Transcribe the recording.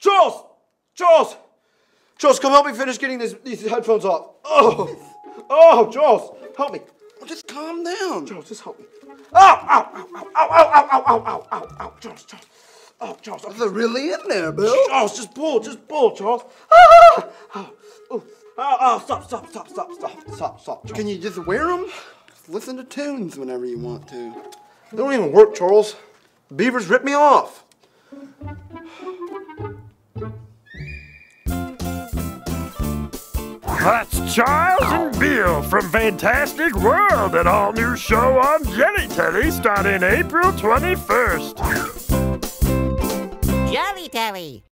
Charles! Charles! Charles, come help me finish getting these headphones off. Oh, Charles, help me. Well, just calm down. Charles, just help me. Ow, Charles. Oh, Charles. Okay. They're really in there, Bill. Charles, just pull, Charles. Stop, Charles. Can you just wear them? Just listen to tunes whenever you want to. They don't even work, Charles. The beavers ripped me off. That's Charles and Bill from Fantastic World, an all-new show on Jelly Telly starting April 21st. Jelly Telly.